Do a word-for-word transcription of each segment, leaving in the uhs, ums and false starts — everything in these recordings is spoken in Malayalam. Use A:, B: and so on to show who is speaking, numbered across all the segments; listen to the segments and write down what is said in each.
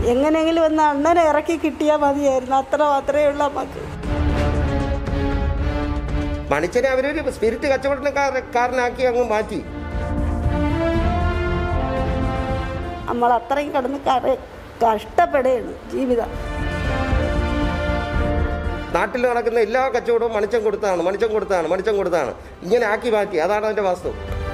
A: എങ്ങനെയെങ്കിലും ഒന്ന് അണ്ണനെ ഇറക്കി കിട്ടിയാൽ മതിയായിരുന്നു. അത്ര മാത്രമേ ഉള്ളൂ നമുക്ക്.
B: മണിച്ചനെ അവരൊരു സ്പിരിറ്റ് കച്ചവടക്കാരനാക്കി അങ്ങ് മാറ്റി.
A: നമ്മൾ അത്രയും കിടന്ന് കഷ്ടപ്പെടുകയാണ് ജീവിതം.
B: നാട്ടിൽ നടക്കുന്ന എല്ലാ കച്ചവടവും മണിച്ചം കൊടുത്താണ് മണിച്ചം കൊടുത്താണ് മണിച്ചം കൊടുത്താണ് ഇങ്ങനെ ആക്കി മാറ്റി. അതാണ് അതിൻ്റെ വാസ്തവം.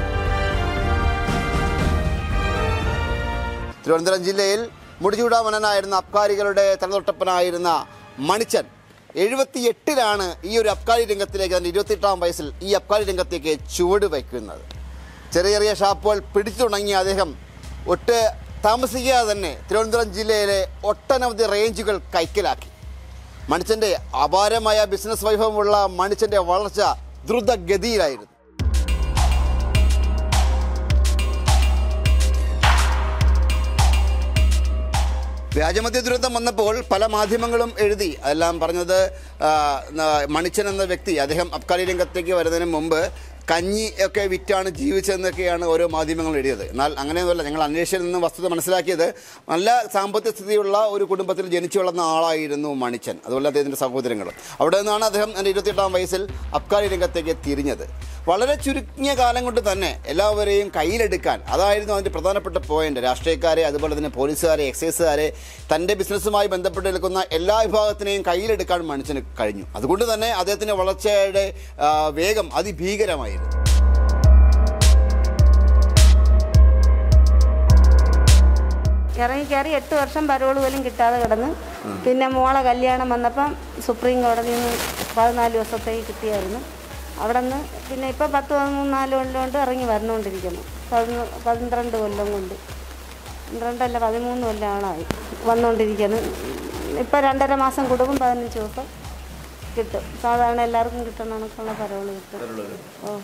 C: തിരുവനന്തപുരം ജില്ലയിൽ മുടിചൂടാമണനായിരുന്ന അബ്കാരികളുടെ തലതൊട്ടപ്പനായിരുന്ന മണിച്ചൻ എഴുപത്തി എട്ടിലാണ് ഈ ഒരു അബ്കാരി രംഗത്തിലേക്ക്, അതിൻ്റെ ഇരുപത്തിയെട്ടാം വയസ്സിൽ ഈ അബ്കാരി രംഗത്തേക്ക് ചുവട് വയ്ക്കുന്നത്. ചെറിയ ചെറിയ ഷാപ്പുകൾ പിടിച്ചു തുടങ്ങിയ അദ്ദേഹം ഒട്ട് താമസിക്കാതെ തന്നെ തിരുവനന്തപുരം ജില്ലയിലെ ഒട്ടനവധി റേഞ്ചുകൾ കൈക്കലാക്കി. മണിച്ചൻ്റെ അപാരമായ ബിസിനസ് വൈഭവമുള്ള മണിച്ചൻ്റെ വളർച്ച ദ്രുതഗതിയിലായിരുന്നു. വ്യാജമദ്യ ദുരന്തം വന്നപ്പോൾ പല മാധ്യമങ്ങളും എഴുതി. അതെല്ലാം പറഞ്ഞത് മണിച്ചൻ എന്ന വ്യക്തി അദ്ദേഹം അബ്കാരി രംഗത്തേക്ക് വരുന്നതിന് മുമ്പ് കഞ്ഞി ഒക്കെ വിറ്റാണ് ജീവിച്ചതെന്നൊക്കെയാണ് ഓരോ മാധ്യമങ്ങളും എഴുതിയത്. എന്നാൽ അങ്ങനെയൊന്നുമല്ല. ഞങ്ങൾ അന്വേഷണത്തിൽ നിന്ന് വസ്തുത മനസ്സിലാക്കിയത് നല്ല സാമ്പത്തിക സ്ഥിതിയുള്ള ഒരു കുടുംബത്തിൽ ജനിച്ചു വളർന്ന ആളായിരുന്നു മണിച്ചൻ, അതുപോലെ അദ്ദേഹത്തിൻ്റെ സഹോദരങ്ങളും. അവിടെ നിന്നാണ് അദ്ദേഹം എൻ്റെ ഇരുപത്തിയെട്ടാം വയസ്സിൽ അബ്കാരി രംഗത്തേക്ക് തിരിഞ്ഞത്. വളരെ ചുരുങ്ങിയ കാലം കൊണ്ട് തന്നെ എല്ലാവരെയും കയ്യിലെടുക്കാൻ, അതായിരുന്നു അതിൻ്റെ പ്രധാനപ്പെട്ട പോയിന്റ്. രാഷ്ട്രീയക്കാരെ, അതുപോലെ തന്നെ പോലീസുകാരെ, എക്സൈസുകാരെ, തൻ്റെ ബിസിനസ്സുമായി ബന്ധപ്പെട്ട് നിൽക്കുന്ന എല്ലാ വിഭാഗത്തിനെയും കയ്യിലെടുക്കാൻ മണിച്ചന് കഴിഞ്ഞു. അതുകൊണ്ട് തന്നെ അദ്ദേഹത്തിൻ്റെ വളർച്ചയുടെ വേഗം അതിഭീകരമായി.
A: ഇറങ്ങി കയറി എട്ട് വർഷം പരോള് പോലും കിട്ടാതെ കിടന്ന്. പിന്നെ മോളെ കല്യാണം വന്നപ്പം സുപ്രീം കോടതിയിൽ നിന്ന് പതിനാല് ദിവസത്തേക്ക് കിട്ടിയായിരുന്നു. അവിടെ നിന്ന് പിന്നെ ഇപ്പം പത്ത് പതിനാല് കൊല്ലം കൊണ്ട് ഇറങ്ങി വന്നുകൊണ്ടിരിക്കുന്നു. പതിനൊ പന്ത്രണ്ട് കൊല്ലം കൊണ്ട് പന്ത്രണ്ടല്ല പതിമൂന്ന് കൊല്ലമാണായി വന്നുകൊണ്ടിരിക്കുന്നു. ഇപ്പം രണ്ടര മാസം കൂടുമ്പം പതിനഞ്ച് ദിവസം കിട്ടും. സാധാരണ എല്ലാവർക്കും കിട്ടുന്ന കണക്കുള്ള പരോള് കിട്ടും. ഓ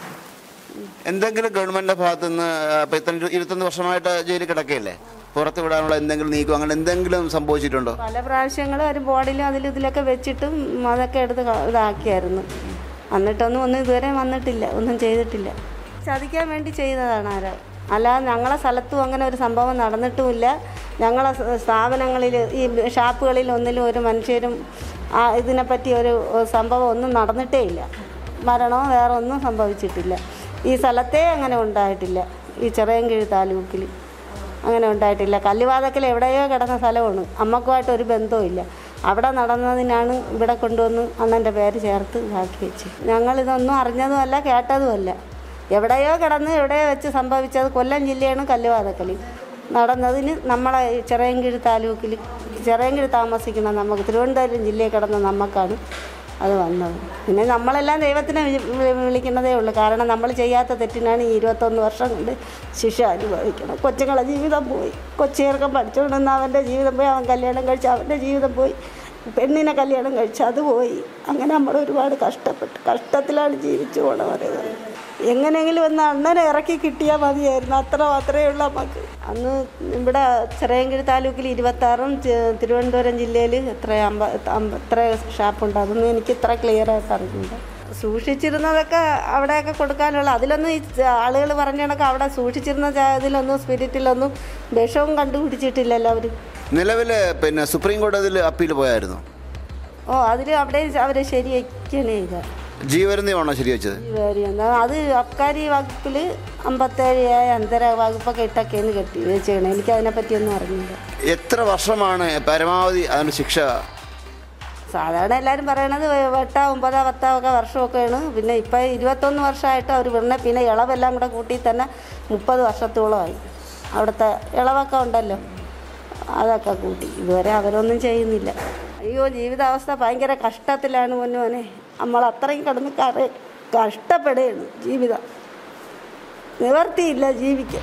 C: എന്തെങ്കിലും ഗവൺമെന്റിന്റെ ഭാഗത്തു നിന്ന് ഇരുപത്തൊന്ന് വർഷമായിട്ട് ജയിലിൽ കിടക്കുകയല്ലേ, പുറത്ത് വിടാനുള്ള എന്തെങ്കിലും നീക്കം അങ്ങനെ എന്തെങ്കിലും സംഭവിച്ചിട്ടുണ്ടോ?
A: പല പ്രാവശ്യങ്ങളും ഒരു ബോർഡിലും അതിലും ഇതിലൊക്കെ വെച്ചിട്ടും അതൊക്കെ എടുത്ത് ഇതാക്കിയായിരുന്നു. എന്നിട്ടൊന്നും ഒന്നും ഇതുവരെ വന്നിട്ടില്ല, ഒന്നും ചെയ്തിട്ടില്ല. ചതിക്കാൻ വേണ്ടി ചെയ്തതാണ് ആരോ. അല്ലാതെ ഞങ്ങളെ സ്ഥലത്തും അങ്ങനെ ഒരു സംഭവം നടന്നിട്ടുമില്ല. ഞങ്ങളെ സ്ഥാപനങ്ങളിൽ ഈ ഷാപ്പുകളിൽ ഒന്നിലും ഒരു മനുഷ്യരും ഇതിനെപ്പറ്റി ഒരു സംഭവം ഒന്നും നടന്നിട്ടേ ഇല്ല. മരണമോ വേറെ ഒന്നും സംഭവിച്ചിട്ടില്ല. ഈ സ്ഥലത്തേ അങ്ങനെ ഉണ്ടായിട്ടില്ല. ഈ ചിറയൻകീഴ് താലൂക്കിൽ അങ്ങനെ ഉണ്ടായിട്ടില്ല. കല്ലുവാതക്കൽ എവിടെയോ കിടന്ന സ്ഥലമാണ്. അമ്മക്കുമായിട്ട് ഒരു ബന്ധവും ഇല്ല. അവിടെ നടന്നതിനാണ് ഇവിടെ കൊണ്ടുവന്ന് അണ്ണൻ്റെ പേര് ചേർത്ത് ഇതാക്കി വെച്ച്. ഞങ്ങളിതൊന്നും അറിഞ്ഞതുമല്ല കേട്ടതുമല്ല. എവിടെയോ കിടന്ന് എവിടെയോ വെച്ച് സംഭവിച്ചത്. കൊല്ലം ജില്ലയാണ് കല്ലുവാതക്കൽ നടന്നതിന് നമ്മളെ ചിറയൻകീഴ് താലൂക്കിൽ ചിറയൻകീഴ് താമസിക്കുന്ന നമുക്ക് തിരുവനന്തപുരം ജില്ലയിൽ കിടന്ന നമുക്കാണ് അത് വന്നത്. പിന്നെ നമ്മളെല്ലാം ദൈവത്തിനെ വിളിക്കുന്നതേ ഉള്ളൂ. കാരണം നമ്മൾ ചെയ്യാത്ത തെറ്റിനാണ് ഈ ഇരുപത്തൊന്ന് വർഷം കൊണ്ട് ശിക്ഷ അനുഭവിക്കണം. കൊച്ചുങ്ങളെ ജീവിതം പോയി. കൊച്ചേർക്കം പഠിച്ചുകൊണ്ടിരുന്ന അവൻ്റെ ജീവിതം പോയി. അവൻ കല്യാണം കഴിച്ച് അവൻ്റെ ജീവിതം പോയി. പെണ്ണിനെ കല്യാണം കഴിച്ച് അത് പോയി. അങ്ങനെ നമ്മൾ ഒരുപാട് കഷ്ടപ്പെട്ടു. കഷ്ടത്തിലാണ് ജീവിച്ചു പോകണം. പറയുന്നത് എങ്ങനെയെങ്കിലും ഒന്ന് അണ്ണനെ ഇറക്കി കിട്ടിയാൽ മതിയായിരുന്നു. അത്ര മാത്രമേ ഉള്ളൂ നമുക്ക്. അന്ന് ഇവിടെ ചിറയൻകീഴ് താലൂക്കിൽ ഇരുപത്താറും തിരുവനന്തപുരം ജില്ലയിൽ എത്ര അമ്പ എത്ര ഷാപ്പുണ്ട് അതൊന്നും എനിക്ക് ഇത്ര ക്ലിയർ ആയിട്ട് അറിയില്ല. സൂക്ഷിച്ചിരുന്നതൊക്കെ അവിടെയൊക്കെ കൊടുക്കാനുള്ള അതിലൊന്നും ഈ ആളുകൾ പറഞ്ഞ കണക്ക് അവിടെ സൂക്ഷിച്ചിരുന്ന ഇതിലൊന്നും സ്പിരിറ്റിലൊന്നും വിഷവും കണ്ടുപിടിച്ചിട്ടില്ലല്ലോ അവർ.
C: നിലവിൽ പിന്നെ സുപ്രീം കോടതിയിൽ അപ്പീൽ പോയായിരുന്നു.
A: ഓ അതിൽ അവിടെ അവർ ശരിയാക്കണേ ഇല്ല.
C: ജീവപര്യന്തമാണോ ശരി വെച്ചത്?
A: ജീവപര്യന്തം അത് അബ്കാരി വകുപ്പിൽ അമ്പത്തേഴ് അന്തര വകുപ്പൊക്കെ ഇട്ടൊക്കെയാണ് കെട്ടി വെച്ചേക്കണേ. എനിക്ക് അതിനെപ്പറ്റിയൊന്നും അറിഞ്ഞില്ല.
C: എത്ര വർഷമാണ് പരമാവധി അതിന് ശിക്ഷ?
A: സാധാരണ എല്ലാവരും പറയണത് എട്ടാ ഒമ്പതാ പത്താ ഒക്കെ വർഷമൊക്കെയാണ്. പിന്നെ ഇപ്പം ഇരുപത്തൊന്ന് വർഷമായിട്ട് അവർ വിടണ. പിന്നെ ഇളവെല്ലാം കൂടെ കൂട്ടി തന്നെ മുപ്പത് വർഷത്തോളമായി. അവിടുത്തെ ഇളവൊക്കെ ഉണ്ടല്ലോ അതൊക്കെ കൂട്ടി. ഇതുവരെ അവരൊന്നും ചെയ്യുന്നില്ല. അയ്യോ ജീവിതാവസ്ഥ ഭയങ്കര കഷ്ടത്തിലാണ് പൊന്നുമോനെ. നമ്മൾ അത്രയും കിടന്ന് കറ കഷ്ടപ്പെടുകയാണ്. ജീവിതം നിവർത്തിയില്ല ജീവിക്കാൻ.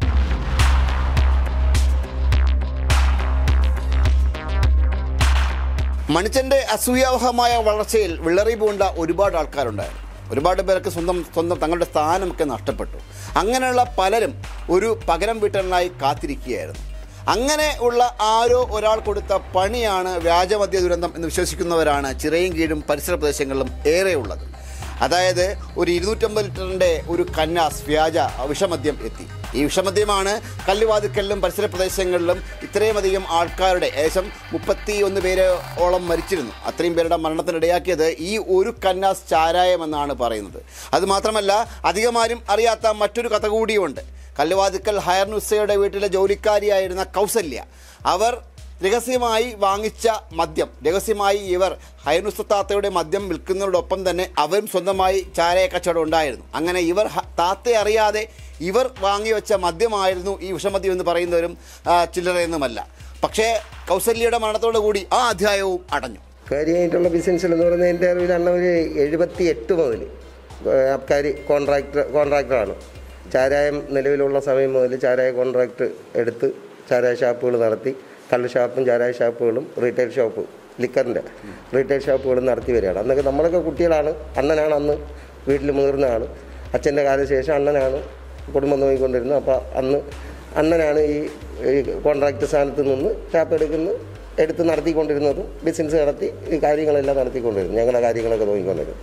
C: മണിച്ചൻ്റെ അസൂയാവഹമായ വളർച്ചയിൽ വിളറി പൂണ്ട ഒരുപാട് ആൾക്കാരുണ്ടായിരുന്നു. ഒരുപാട് പേർക്ക് സ്വന്തം സ്വന്തം തങ്ങളുടെ സ്ഥാനമൊക്കെ നഷ്ടപ്പെട്ടു. അങ്ങനെയുള്ള പലരും ഒരു പകരം വീട്ടലിനായി കാത്തിരിക്കുകയായിരുന്നു. അങ്ങനെ ഉള്ള ആരോ ഒരാൾ കൊടുത്ത പണിയാണ് വ്യാജമദ്യ ദുരന്തം എന്ന് വിശ്വസിക്കുന്നവരാണ് ചിറയൻകീഴും പരിസര പ്രദേശങ്ങളിലും ഏറെയുള്ളത്. അതായത് ഒരു ഇരുന്നൂറ്റമ്പത് ലിറ്ററിൻ്റെ ഒരു കന്നാസ് വ്യാജ വിഷമദ്യം എത്തി. ഈ വിഷമദ്യമാണ് കല്ലുവാതിക്കലിലും പരിസര പ്രദേശങ്ങളിലും ഇത്രയുമധികം ആൾക്കാരുടെ ഏകദേശം മുപ്പത്തി ഒന്ന് പേരോളം മരിച്ചിരുന്നു. അത്രയും പേരുടെ മരണത്തിനിടയാക്കിയത് ഈ ഒരു കന്നാസ് ചാരായമെന്നാണ് പറയുന്നത്. അതുമാത്രമല്ല, അധികമാരും അറിയാത്ത മറ്റൊരു കഥ കൂടിയുണ്ട്. കല്ലുവാതിക്കൽ ഹയർ നുസയുടെ വീട്ടിലെ ജോലിക്കാരിയായിരുന്ന കൗസല്യ, അവർ രഹസ്യമായി വാങ്ങിച്ച മദ്യം, രഹസ്യമായി ഇവർ ഹൈനുസ്താത്തയുടെ മദ്യം വിൽക്കുന്നതോടൊപ്പം തന്നെ അവരും സ്വന്തമായി ചാരായ കച്ചവടം ഉണ്ടായിരുന്നു. അങ്ങനെ ഇവർ താത്തയെ അറിയാതെ ഇവർ വാങ്ങി വെച്ച മദ്യമായിരുന്നു ഈ വിഷമദ്യം എന്ന് പറയുന്നവരും ചില്ലറയൊന്നുമല്ല. പക്ഷേ കൗസല്യയുടെ മരണത്തോടു കൂടി ആ അധ്യായവും അടഞ്ഞു.
B: കാര്യമായിട്ടുള്ള ബിസിനസ്സിൽ എന്ന് പറയുന്നത് എൻ്റെ അറിവിൽ അന്ന് ഒരു എഴുപത്തി എട്ട് മുതൽ അബ്കാരി കോൺട്രാക്ടർ കോൺട്രാക്ടറാണ്. ചാരായം നിലവിലുള്ള സമയം മുതൽ ചാരായ കോൺട്രാക്ട് എടുത്ത് ചാരായ ഷാപ്പുകൾ നടത്തി, കള്ള് ഷാപ്പും ചാരായ ഷാപ്പുകളും റീറ്റെയിൽ ഷോപ്പ് ലിക്കറിൻ്റെ റീറ്റെയിൽ ഷോപ്പുകളും നടത്തി വരികയാണ്. അന്നൊക്കെ നമ്മളൊക്കെ കുട്ടികളാണ്. അണ്ണനാണ് അന്ന് വീട്ടിൽ മുതിർന്നതാണ്. അച്ഛൻ്റെ കാലശേഷം അണ്ണനാണ് കുടുംബം നോക്കിക്കൊണ്ടിരുന്നത്. അപ്പോൾ അന്ന് അണ്ണനാണ് ഈ കോൺട്രാക്ട് സ്ഥാനത്ത് നിന്ന് ഷാപ്പ് എടുക്കുന്ന എടുത്ത് നടത്തിക്കൊണ്ടിരുന്നതും ബിസിനസ് നടത്തി ഈ കാര്യങ്ങളെല്ലാം നടത്തിക്കൊണ്ടിരുന്നു. ഞങ്ങളുടെ കാര്യങ്ങളൊക്കെ നോക്കിക്കൊണ്ടിരുന്നു.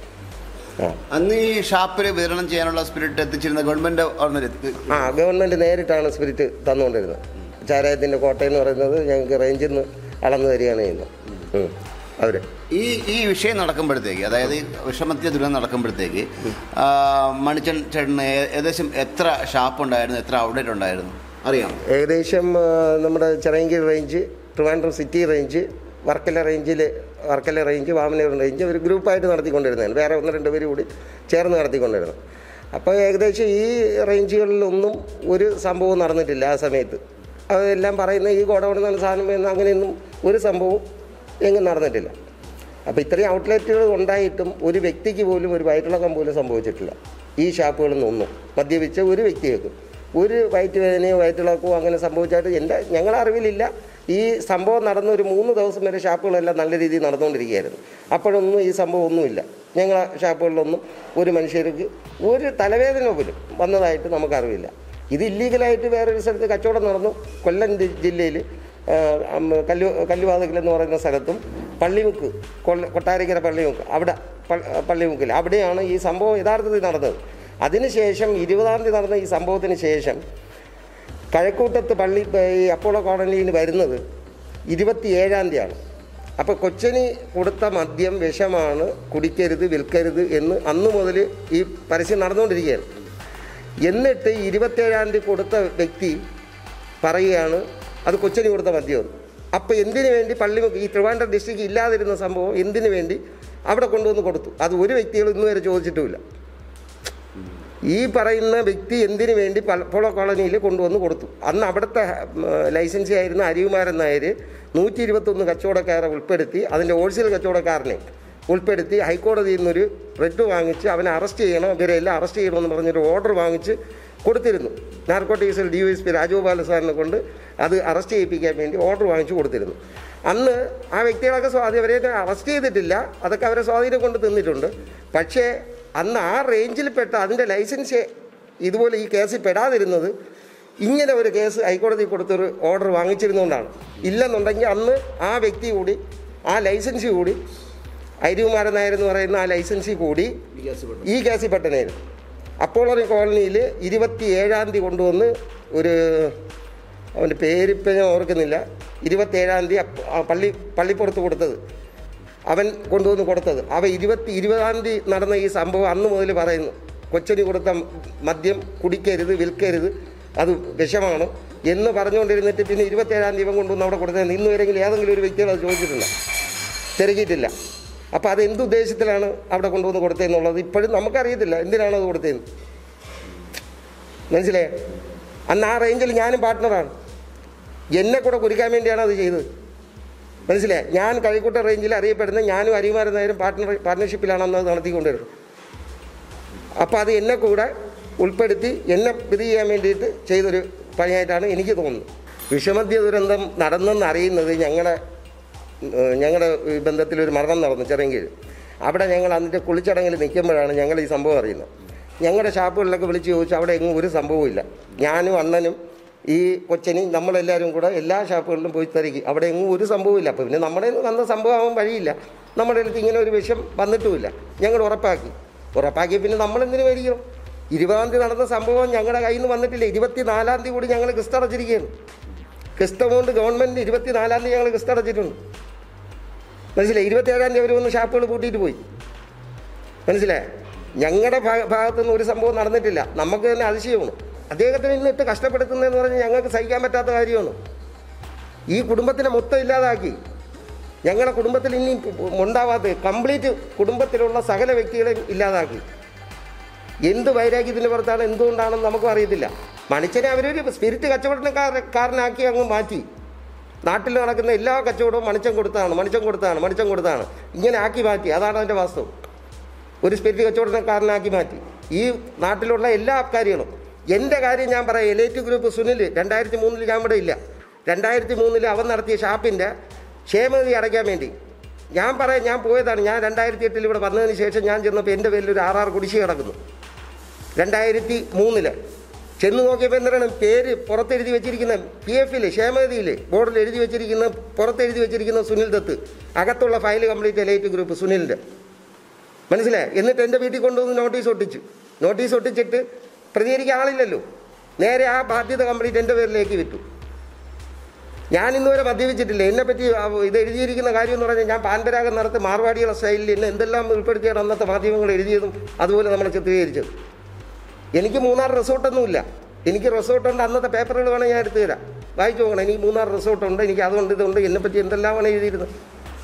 B: ആ
C: അന്ന് ഈ ഷാപ്പിൽ വിതരണം ചെയ്യാനുള്ള സ്പിരിറ്റ് എത്തിച്ചിരുന്ന ഗവൺമെൻറ്
B: ആ ഗവൺമെൻറ് നേരിട്ടാണ് സ്പിരിറ്റ് തന്നുകൊണ്ടിരുന്നത്. ചാരായത്തിൻ്റെ കോട്ടയെന്ന് പറയുന്നത് ഞങ്ങൾക്ക് റേഞ്ചിൽ നിന്ന് അളന്നു തരികയാണ് ചെയ്യുന്നത് അവർ.
C: ഈ ഈ വിഷയം നടക്കുമ്പോഴത്തേക്ക്, അതായത് വിഷമദ്യ ദുരന്തം നടക്കുമ്പോഴത്തേക്ക് മണിച്ചൻ ചേട്ടന് ഏകദേശം എത്ര ഷാപ്പ് ഉണ്ടായിരുന്നു, എത്ര ഔട്ട്ലെറ്റ് ഉണ്ടായിരുന്നു അറിയാം?
B: ഏകദേശം നമ്മുടെ Chirayinkeezhu range, Trivandrum city range, Varkala റേഞ്ചിൽ വർക്കല റേഞ്ച്, വാമനൂർ റേഞ്ച് ഒരു ഗ്രൂപ്പായിട്ട് നടത്തിക്കൊണ്ടിരുന്നതാണ്. വേറെ ഒന്ന് രണ്ട് പേര് കൂടി ചേർന്ന് നടത്തിക്കൊണ്ടിരുന്നു. അപ്പോൾ ഏകദേശം ഈ റേഞ്ചുകളിലൊന്നും ഒരു സംഭവം നടന്നിട്ടില്ല ആ സമയത്ത്. അതെല്ലാം പറയുന്ന ഈ ഗോഡൗണിൽ നിന്ന് സാധനം വരുന്ന അങ്ങനെയൊന്നും ഒരു സംഭവം എങ്ങും നടന്നിട്ടില്ല. അപ്പോൾ ഇത്രയും ഔട്ട്ലെറ്റുകൾ ഉണ്ടായിട്ടും ഒരു വ്യക്തിക്ക് പോലും ഒരു വയറ്റിളക്കം പോലും സംഭവിച്ചിട്ടില്ല. ഈ ഷാപ്പുകളിൽ നിന്നൊന്നും മദ്യപിച്ച ഒരു വ്യക്തിയേക്കും ഒരു വയറ്റുവേദനയോ വയറ്റിളക്കമോ അങ്ങനെ സംഭവിച്ചായിട്ട് എൻ്റെ ഞങ്ങളുടെ അറിവിലില്ല. ഈ സംഭവം നടന്ന ഒരു മൂന്ന് ദിവസം വരെ ഷാപ്പുകളെല്ലാം നല്ല രീതിയിൽ നടന്നുകൊണ്ടിരിക്കുകയായിരുന്നു. അപ്പോഴൊന്നും ഈ സംഭവം ഒന്നുമില്ല. ഞങ്ങളെ ഷാപ്പുകളിലൊന്നും ഒരു മനുഷ്യർക്ക് ഒരു തലവേദന പോലും വന്നതായിട്ട് നമുക്കറിവില്ല. ഇത് ഇല്ലീഗലായിട്ട് വേറൊരു സ്ഥലത്ത് കച്ചവടം നടന്നു. കൊല്ലം ജില്ലയിൽ കല്ലു കല്ലുവാതിക്കൽ എന്ന് പറയുന്ന സ്ഥലത്തും പള്ളിമുക്ക് കൊല്ല കൊട്ടാരക്കര പള്ളിമുക്ക് അവിടെ പള്ളിമുക്കിൽ അവിടെയാണ് ഈ സംഭവം യഥാർത്ഥത്തിൽ നടന്നത്. അതിനുശേഷം ഇരുപതാം തീയതി നടന്ന ഈ സംഭവത്തിന് ശേഷം കഴക്കൂട്ടത്ത് പള്ളി ഈ അപ്പോളോ കോളനിയിൽ വരുന്നത് ഇരുപത്തി ഏഴാം തീയതിയാണ്. അപ്പോൾ കൊച്ചന് കൊടുത്ത മദ്യം വിഷമാണ്, കുടിക്കരുത്, വിൽക്കരുത് എന്ന് അന്ന് മുതൽ ഈ പരസ്യം നടന്നുകൊണ്ടിരിക്കുകയാണ്. എന്നിട്ട് ഇരുപത്തേഴാം തീയതി കൊടുത്ത വ്യക്തി പറയുകയാണ് അത് കൊച്ചന് കൊടുത്ത മദ്യമെന്ന്. അപ്പോൾ എന്തിനു വേണ്ടി പള്ളിമുക്ക് ഈ ട്രിവാൻഡ്രം ഡിസ്ട്രിക്റ്റ് ഇല്ലാതിരുന്ന സംഭവം എന്തിനു വേണ്ടി അവിടെ കൊണ്ടുവന്ന് കൊടുത്തു? അത് ഒരു വ്യക്തികളും ഇന്ന് വരെ ചോദിച്ചിട്ടുമില്ല. ഈ പറയുന്ന വ്യക്തി എന്തിനു വേണ്ടി പോളോ കോളനിയിൽ കൊണ്ടുവന്ന് കൊടുത്തു? അന്ന് അവിടുത്തെ ലൈസൻസി ആയിരുന്ന അരികുമാരൻ നായർ നൂറ്റി ഇരുപത്തൊന്ന് കച്ചവടക്കാരെ ഉൾപ്പെടുത്തി, അതിൻ്റെ ഹോൾസെയിൽ കച്ചവടക്കാരനെ ഉൾപ്പെടുത്തി ഹൈക്കോടതിയിൽ നിന്നൊരു റെഡ് വാങ്ങിച്ച് അവനെ അറസ്റ്റ് ചെയ്യണം, ഇവരെല്ലാം അറസ്റ്റ് ചെയ്യണമെന്ന് പറഞ്ഞൊരു ഓർഡർ വാങ്ങിച്ച് കൊടുത്തിരുന്നു. നാർക്കോട്ടിക്സിൽ D Y S P Rajagopala സാറിനെ കൊണ്ട് അത് അറസ്റ്റ് ചെയ്യിപ്പിക്കാൻ വേണ്ടി ഓർഡർ വാങ്ങിച്ച് കൊടുത്തിരുന്നു. അന്ന് ആ വ്യക്തികളൊക്കെ സ്വാധീനം, അവരെ അറസ്റ്റ് ചെയ്തിട്ടില്ല, അതൊക്കെ അവരെ സ്വാധീനം കൊണ്ട് തിന്നിട്ടുണ്ട്. പക്ഷേ അന്ന് ആ റേഞ്ചിൽപ്പെട്ട അതിൻ്റെ ലൈസൻസ് ഇതുപോലെ ഈ കേസിൽ പെടാതിരുന്നത് ഇങ്ങനെ ഒരു കേസ് ഹൈക്കോടതി കൊടുത്തൊരു ഓർഡർ വാങ്ങിച്ചിരുന്നുകൊണ്ടാണ്. ഇല്ലെന്നുണ്ടെങ്കിൽ അന്ന് ആ വ്യക്തി കൂടി ആ ലൈസൻസ് കൂടി അരികുമാരൻ നായർ എന്ന് പറയുന്ന ആ ലൈസൻസിൽ കൂടി ഈ കേസിൽ പെട്ടനായിരുന്നു. അപ്പോളോ കോളനിയിൽ ഇരുപത്തി ഏഴാം തീയതി കൊണ്ടുവന്ന് ഒരു അവൻ്റെ പേരിപ്പം ഞാൻ ഓർക്കുന്നില്ല, ഇരുപത്തേഴാം തീയതി പള്ളി പള്ളിപ്പുറത്ത് കൊടുത്തത് അവൻ കൊണ്ടുവന്ന് കൊടുത്തത്. അവ ഇരുപത്തി ഇരുപതാം തീയതി നടന്ന ഈ സംഭവം അന്ന് മുതൽ പറയുന്നു കൊച്ചന് കൊടുത്ത മദ്യം കുടിക്കരുത്, വിൽക്കരുത്, അത് വിഷമാണ് എന്ന് പറഞ്ഞുകൊണ്ടിരുന്നിട്ട് പിന്നെ ഇരുപത്തേഴാം തീയതി കൊണ്ടുവന്ന് അവിടെ കൊടുത്തത് ഇന്ന് വരെങ്കിലും ഏതെങ്കിലും ഒരു വ്യക്തികൾ അത് ചോദിച്ചിട്ടില്ല, തിരക്കിയിട്ടില്ല. അപ്പോൾ അത് എന്തുദ്ദേശത്തിലാണ് അവിടെ കൊണ്ടുവന്ന് കൊടുത്തതെന്നുള്ളത് ഇപ്പോഴും നമുക്കറിയത്തില്ല. എന്തിനാണ് അത് കൊടുത്തതെന്ന് മനസ്സിലായേ? അന്ന് ആ റേഞ്ചിൽ ഞാനും പാർട്ട്ണറാണ്. എന്നെ കൂടെ കുറിക്കാൻ വേണ്ടിയാണ് അത് ചെയ്തത്. മനസ്സിലായി? ഞാൻ കഴിക്കൂട്ട റേഞ്ചിൽ അറിയപ്പെടുന്ന ഞാനും അരികുമാരൻ നായരും പാർട്ട്ണർ പാർട്ട്ണർഷിപ്പിലാണ് അന്ന് അത് നടത്തിക്കൊണ്ടിരുന്നത്. അപ്പോൾ അത് എന്നെ കൂടെ ഉൾപ്പെടുത്തി എന്നെ ഇത് ചെയ്യാൻ വേണ്ടിയിട്ട് ചെയ്തൊരു പണിയായിട്ടാണ് എനിക്ക് തോന്നുന്നത്. വിഷമദ്യ ദുരന്തം നടന്നെന്ന് അറിയുന്നത് ഞങ്ങളുടെ ഞങ്ങളുടെ ബന്ധത്തിലൊരു മരണം നടന്നു ചെറിയൻകീഴ്. അവിടെ ഞങ്ങൾ അതിൻ്റെ കുളിച്ചടങ്ങിൽ നിൽക്കുമ്പോഴാണ് ഞങ്ങൾ ഈ സംഭവം അറിയുന്നത്. ഞങ്ങളുടെ ഷാപ്പുകളിലൊക്കെ വിളിച്ച് ചോദിച്ചു, അവിടെ എങ്ങും ഒരു സംഭവവും ഇല്ല. ഞാനും അണ്ണനും ഈ കൊച്ചനും നമ്മളെല്ലാവരും കൂടെ എല്ലാ ഷാപ്പുകളിലും പോയി തിരക്കി, അവിടെ എങ്ങും ഒരു സംഭവമില്ല. അപ്പോൾ പിന്നെ നമ്മുടെ വന്ന സംഭവമാകാൻ വഴിയില്ല, നമ്മുടെ അടുത്ത് ഇങ്ങനെ ഒരു വിഷം വന്നിട്ടുമില്ല. ഞങ്ങൾ ഉറപ്പാക്കി ഉറപ്പാക്കിയ പിന്നെ നമ്മളെന്തിനു മേടിക്കണം? ഇരുപതാം തീയതി നടന്ന സംഭവം ഞങ്ങളുടെ കയ്യിൽ നിന്ന് വന്നിട്ടില്ല. ഇരുപത്തി നാലാം തീയതി കൂടി ഞങ്ങൾ കിസ്ത് അടച്ചിരിക്കുകയാണ്. കിസ്ത് എമൗണ്ട് ഗവൺമെൻറ് ഇരുപത്തി നാലാം തീയതി ഞങ്ങൾ കിസ്ത് അടച്ചിട്ടുണ്ട്. മനസ്സിലായി? ഇരുപത്തേഴാം തീയതി അവർ വന്ന് ഷാപ്പുകൾ പൂട്ടിയിട്ട് പോയി. മനസ്സിലായി? ഞങ്ങളുടെ ഭാഗത്തുനിന്ന് ഒരു സംഭവം നടന്നിട്ടില്ല. നമുക്ക് തന്നെ അതിശയമാണ്. അദ്ദേഹത്തിന് ഇന്ന് ഇട്ട് കഷ്ടപ്പെടുത്തുന്നതെന്ന് പറഞ്ഞാൽ ഞങ്ങൾക്ക് സഹിക്കാൻ പറ്റാത്ത കാര്യമാണ്. ഈ കുടുംബത്തിനെ മൊത്തം ഇല്ലാതാക്കി. ഞങ്ങളുടെ കുടുംബത്തിൽ ഇനി ഉണ്ടാവാത്ത കംപ്ലീറ്റ് കുടുംബത്തിലുള്ള സകല വ്യക്തികളെയും ഇല്ലാതാക്കി. എന്ത് വൈരാഗ്യത്തിൻ്റെ പുറത്താണ്, എന്തുകൊണ്ടാണെന്ന് നമുക്കും അറിയത്തില്ല. മണിച്ചനെ അവരൊരു സ്പിരിറ്റ് കച്ചവടക്കാരനാക്കി അങ്ങ് മാറ്റി. നാട്ടിൽ നടക്കുന്ന എല്ലാ കച്ചവടവും മണിച്ചൻ കൊടുത്താണ് മണിച്ചൻ കൊടുത്താണ് മണിച്ചൻ കൊടുത്താണ് ഇങ്ങനെ ആക്കി മാറ്റി. അതാണ് അതിൻ്റെ വാസ്തവം. ഒരു സ്പിരിറ്റ് കച്ചവടക്കാരനാക്കി മാറ്റി ഈ നാട്ടിലുള്ള എല്ലാ കാര്യങ്ങളും. എൻ്റെ കാര്യം ഞാൻ പറയാം. എലൈറ്റ് ഗ്രൂപ്പ് സുനിൽ രണ്ടായിരത്തി മൂന്നിൽ ഞാൻ ഇവിടെ ഇല്ല. രണ്ടായിരത്തി മൂന്നിൽ അവൻ നടത്തിയ ഷാപ്പിൻ്റെ ക്ഷേമനിധി അടയ്ക്കാൻ വേണ്ടി ഞാൻ പറയാം, ഞാൻ പോയതാണ്. ഞാൻ രണ്ടായിരത്തി എട്ടിൽ ഇവിടെ വന്നതിന് ശേഷം ഞാൻ ചെന്നപ്പോൾ എൻ്റെ പേരിൽ ഒരു ആറാറ് കുടിശ്ശിക കിടക്കുന്നു. രണ്ടായിരത്തി മൂന്നില് ചെന്ന് നോക്കിയപ്പോൾ എന്താണ് പേര് പുറത്തെഴുതി വെച്ചിരിക്കുന്ന പി എഫിൽ ക്ഷേമനിധിയിൽ ബോർഡിൽ എഴുതി വെച്ചിരിക്കുന്ന പുറത്തെഴുതി വെച്ചിരിക്കുന്ന സുനിൽ ദത്ത്. അകത്തുള്ള ഫയൽ കംപ്ലീറ്റ് എലൈറ്റ് ഗ്രൂപ്പ് സുനിലിൻ്റെ. മനസ്സിലായി? എന്നിട്ട് എൻ്റെ വീട്ടിൽ കൊണ്ടുവന്ന് നോട്ടീസ് ഒട്ടിച്ചു. നോട്ടീസ് ഒട്ടിച്ചിട്ട് പ്രതികരിക്കാൻ ആളില്ലല്ലോ. നേരെ ആ ബാധ്യത കംപ്ലീറ്റ് എൻ്റെ പേരിലേക്ക് വിട്ടു. ഞാൻ ഇന്നുവരെ മദ്യപിച്ചിട്ടില്ല. എന്നെപ്പറ്റി ഇത് എഴുതിയിരിക്കുന്ന കാര്യം എന്ന് പറഞ്ഞാൽ ഞാൻ പാൻപരാഗം നടത്തി മാർവാടിയുള്ള സ്റ്റൈലിൽ എന്നെ എന്തെല്ലാം ഉൾപ്പെടുത്തിയാണ് അന്നത്തെ മാധ്യമങ്ങൾ എഴുതിയതും അതുപോലെ നമ്മൾ ചിത്രീകരിച്ചത്. എനിക്ക് മൂന്നാർ റിസോർട്ടൊന്നുമില്ല. എനിക്ക് റിസോർട്ടുണ്ട്. അന്നത്തെ പേപ്പറുകൾ വേണം ഞാൻ എടുത്തു തരാം, വായിച്ചു നോക്കണം. എനിക്ക് മൂന്നാർ റിസോർട്ടുണ്ട്, എനിക്ക് അതുകൊണ്ട് ഇതുണ്ട്, എന്നെപ്പറ്റി എന്തെല്ലാം വേണം എഴുതിയിരുന്നത്.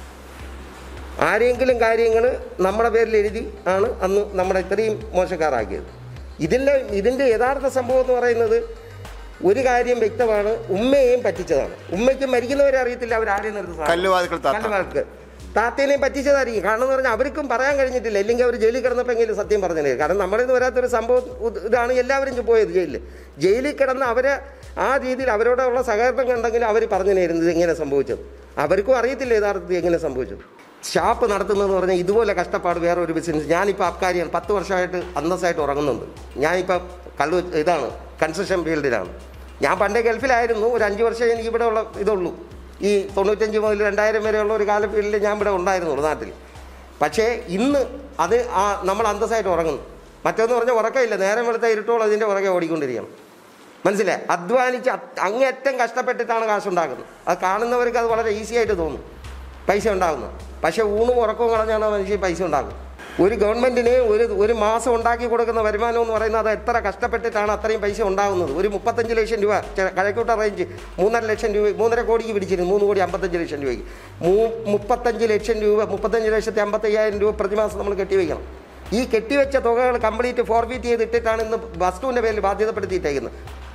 B: ആരെങ്കിലും കാര്യങ്ങൾ നമ്മുടെ പേരിൽ എഴുതി ആണ് അന്ന് നമ്മുടെ ഇത്രയും മോശക്കാരാക്കിയത്. ഇതിൻ്റെ ഇതിൻ്റെ യഥാർത്ഥ സംഭവം എന്ന് പറയുന്നത് ഒരു കാര്യം വ്യക്തമാണ്. ഉമ്മയെയും പറ്റിച്ചതാണ്. ഉമ്മയ്ക്ക് മരിക്കുന്നവരെ അറിയത്തില്ല അവരാരെയും നിർത്തുന്നത്. കല്ലുവാൾക്ക് താത്തേനെയും പറ്റിച്ചതായിരിക്കും. കാരണം എന്ന് പറഞ്ഞാൽ അവർക്കും പറയാൻ കഴിഞ്ഞിട്ടില്ല. ഇല്ലെങ്കിൽ അവർ ജയിലിൽ കിടന്നപ്പോൾ എങ്കിലും സത്യം പറഞ്ഞേ. കാരണം നമ്മുടെ ഇത് വരാത്തൊരു സംഭവം ഇതാണ്. എല്ലാവരും പോയത് ജയിലിൽ ജയിലിൽ കിടന്ന് അവരെ ആ രീതിയിൽ അവരോടുള്ള സഹകരണം കണ്ടെങ്കിലും അവർ പറഞ്ഞിരുന്നത് ഇത് എങ്ങനെ സംഭവിച്ചത്. അവർക്കും അറിയത്തില്ല യഥാർത്ഥത്തിൽ എങ്ങനെ സംഭവിച്ചത്. ഷാപ്പ് നടത്തുന്നതെന്ന് പറഞ്ഞാൽ ഇതുപോലെ കഷ്ടപ്പാട് വേറെ ഒരു ബിസിനസ്. ഞാനിപ്പോൾ അബ്കാരിയാണ്. പത്ത് വർഷമായിട്ട് അന്തസ്സായിട്ട് ഉറങ്ങുന്നുണ്ട്. ഞാനിപ്പോൾ കള്ളു ഇതാണ് കൺസ്ട്രക്ഷൻ ഫീൽഡിലാണ്. ഞാൻ പണ്ടേ ഗൾഫിലായിരുന്നു. ഒരു അഞ്ച് വർഷം എനിക്ക് ഇവിടെ ഉള്ള ഇതുള്ളൂ. ഈ തൊണ്ണൂറ്റഞ്ച് മുതൽ രണ്ടായിരം വരെയുള്ള ഒരു കാല ഫീൽഡിൽ ഞാൻ ഇവിടെ ഉണ്ടായിരുന്നുള്ളൂ നാട്ടിൽ. പക്ഷേ ഇന്ന് അത് ആ നമ്മൾ അന്തസ്സായിട്ട് ഉറങ്ങുന്നു. മറ്റൊന്ന് പറഞ്ഞാൽ ഉറക്കമില്ല. നേരം വെളുത്ത ഇരുട്ടോളം അതിൻ്റെ പുറകെ ഓടിക്കൊണ്ടിരിക്കണം. മനസ്സിലായി? അധ്വാനിച്ച് അങ്ങേറ്റം കഷ്ടപ്പെട്ടിട്ടാണ് കാശുണ്ടാക്കുന്നത്. അത് കാണുന്നവർക്ക് അത് വളരെ ഈസി ആയിട്ട് തോന്നും പൈസ ഉണ്ടാകുന്നത്. പക്ഷേ ഊണും ഉറക്കവും കളഞ്ഞാണ് മനുഷ്യൻ പൈസ ഉണ്ടാക്കുന്നത്. ഒരു ഗവൺമെൻറ്റിന് ഒരു ഒരു മാസം ഉണ്ടാക്കി കൊടുക്കുന്ന വരുമാനം എന്ന് പറയുന്നത് അത് എത്ര കഷ്ടപ്പെട്ടിട്ടാണ് അത്രയും പൈസ ഉണ്ടാകുന്നത്. ഒരു മുപ്പത്തഞ്ച് ലക്ഷം രൂപ കഴക്കൂട്ട റേഞ്ച് മൂന്നര ലക്ഷം രൂപ മൂന്നര കോടിക്ക് പിടിച്ചിരുന്നു. മൂന്ന് കോടി അമ്പത്തഞ്ച് ലക്ഷം രൂപയ്ക്ക് മൂ മുപ്പത്തഞ്ച് ലക്ഷം രൂപ മുപ്പത്തഞ്ച് ലക്ഷത്തി അമ്പത്തയ്യായിരം രൂപ പ്രതിമാസം നമ്മൾ കെട്ടിവെക്കണം. ഈ കെട്ടിവെച്ച തുകകൾ കംപ്ലീറ്റ് ഫോർഫീറ്റ് ചെയ്തിട്ടിട്ടാണ് ഇന്ന് വസ്തുവിൻ്റെ പേരിൽ ബാധ്യതപ്പെടുത്തിയിട്ടേക്കുന്നത്.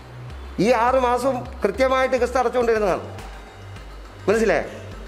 B: ഈ ആറ് മാസവും കൃത്യമായിട്ട് കിസ്ത് അടച്ചുകൊണ്ടിരുന്നതാണ്. മനസ്സിലായേ?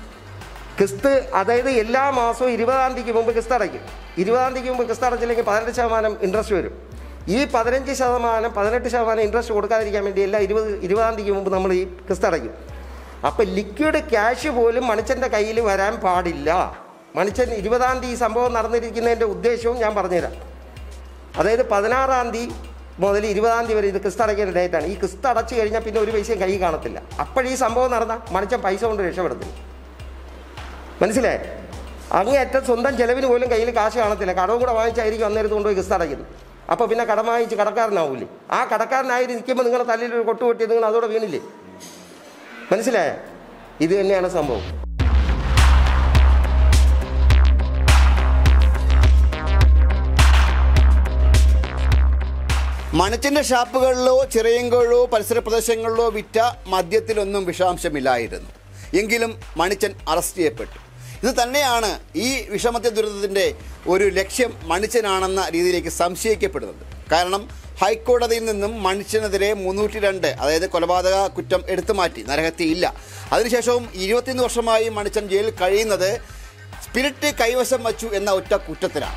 B: കിസ്ത് അതായത് എല്ലാ മാസവും ഇരുപതാം തീയതിക്ക് മുമ്പ് കിസ്ത് അടയ്ക്കും. ഇരുപതാം തീയതിക്ക് മുമ്പ് കിസ്ത് അടച്ചില്ലെങ്കിൽ പതിനെട്ട് ശതമാനം ഇൻട്രസ്റ്റ് വരും. ഈ പതിനഞ്ച് ശതമാനം പതിനെട്ട് ശതമാനം ഇൻട്രസ്റ്റ് കൊടുക്കാതിരിക്കാൻ വേണ്ടി എല്ലാ ഇരുപത് ഇരുപതാം തീയതിക്ക് മുമ്പ് നമ്മൾ ഈ കിസ്ത് അടയ്ക്കും. അപ്പോൾ ലിക്വിഡ് ക്യാഷ് പോലും മണിച്ചൻ്റെ കയ്യിൽ വരാൻ പാടില്ല. മണിച്ചൻ ഇരുപതാം തീയതി സംഭവം നടന്നിരിക്കുന്നതിൻ്റെ ഉദ്ദേശവും ഞാൻ പറഞ്ഞുതരാം. അതായത് പതിനാറാം തീയതി മുതൽ ഇരുപതാം തീയതി വരെ ഇത് കിസ്ത് അടയ്ക്കേണ്ട ഡേറ്റാണ്. ഈ കിസ്ത് അടച്ചു കഴിഞ്ഞാൽ പിന്നെ ഒരു പൈസയും കൈ കാണത്തില്ല. അപ്പോഴീ സംഭവം നടന്നാൽ മണിച്ചൻ പൈസ കൊണ്ട് രക്ഷപ്പെടത്തില്ല. മനസ്സിലായേ? അങ്ങേയറ്റം സ്വന്തം ചെലവിന് പോലും കയ്യിൽ കാശ് കാണത്തില്ല. കടവും കൂടെ വാങ്ങിച്ചായിരിക്കും അന്നേരത്ത് കൊണ്ടുപോയി കിസ്ത് അടയ്ക്കുന്നത്. അപ്പോൾ പിന്നെ കടം വാങ്ങിച്ച് കടക്കാരനാവൂലേ? ആ കടക്കാരനായി നിൽക്കുമ്പോൾ നിങ്ങളുടെ തലയിൽ ഒരു കൊട്ടു കൊട്ടി നിങ്ങൾ അതോടെ വീണില്ലേ? മനസ്സിലായേ? ഇത് തന്നെയാണ് സംഭവം.
C: മണിച്ചൻ്റെ ഷാപ്പുകളിലോ ചിറയൻകീഴോ പരിസര പ്രദേശങ്ങളിലോ വിറ്റ മദ്യത്തിലൊന്നും വിഷാംശമില്ലായിരുന്നു. എങ്കിലും മണിച്ചൻ അറസ്റ്റ് ചെയ്യപ്പെട്ടു. ഇത് തന്നെയാണ് ഈ വിഷമദ്യ ദുരന്തത്തിൻ്റെ ഒരു ലക്ഷ്യം മണിച്ചനാണെന്ന രീതിയിലേക്ക് സംശയിക്കപ്പെടുന്നത്. കാരണം ഹൈക്കോടതിയിൽ നിന്നും മണിച്ചനെതിരെ മുന്നൂറ്റി രണ്ട് അതായത് കൊലപാതക കുറ്റം എടുത്തു മാറ്റി, നരഹത്യയില്ല. അതിനുശേഷവും ഇരുപത്തിയൊന്ന് വർഷമായി മണിച്ചൻ ജയിലിൽ കഴിയുന്നത് സ്പിരിറ്റ് കൈവശം വച്ചു എന്ന ഒറ്റ കുറ്റത്തിലാണ്.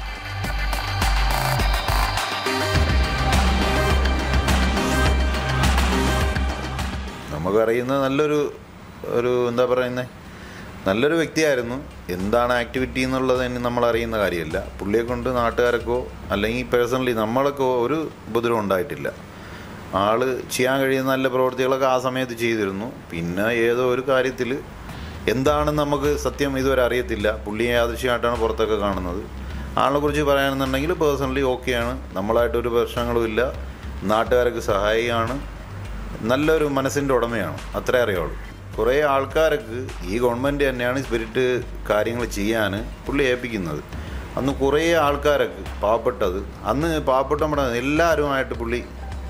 D: നമുക്കറിയുന്ന നല്ലൊരു ഒരു എന്താ പറയുന്നത് നല്ലൊരു വ്യക്തിയായിരുന്നു. എന്താണ് ആക്ടിവിറ്റി എന്നുള്ളത് ഇനി നമ്മൾ അറിയുന്ന കാര്യമല്ല. പുള്ളിയെ കൊണ്ട് നാട്ടുകാർക്കോ അല്ലെങ്കിൽ പേഴ്സണലി നമ്മളൊക്കെ ഒരു ഉപദ്രവം ഉണ്ടായിട്ടില്ല. ആൾ ചെയ്യാൻ കഴിയുന്ന നല്ല പ്രവൃത്തികളൊക്കെ ആ സമയത്ത് ചെയ്തിരുന്നു. പിന്നെ ഏതോ ഒരു കാര്യത്തിൽ എന്താണെന്ന് നമുക്ക് സത്യം ഇതുവരെ അറിയത്തില്ല. പുള്ളിയെ യാദൃശ്യമായിട്ടാണ് പുറത്തൊക്കെ കാണുന്നത്. ആളിനെ കുറിച്ച് പറയാനെന്നുണ്ടെങ്കിൽ പേഴ്സണലി ഓക്കെയാണ്, നമ്മളായിട്ടൊരു പ്രശ്നങ്ങളുമില്ല, നാട്ടുകാർക്ക് സഹായിയാണ്, നല്ലൊരു മനസ്സിൻ്റെ ഉടമയാണ്, അത്രേ അറിയുള്ളൂ. കുറേ ആൾക്കാർക്ക് ഈ ഗവൺമെൻറ് തന്നെയാണ് സ്പിരിറ്റ് കാര്യങ്ങൾ ചെയ്യാൻ പുള്ളി ഏൽപ്പിക്കുന്നത്. അന്ന് കുറേ ആൾക്കാരൊക്കെ പാവപ്പെട്ടത്, അന്ന് പാവപ്പെട്ട നമ്മുടെ എല്ലാവരുമായിട്ട് പുള്ളി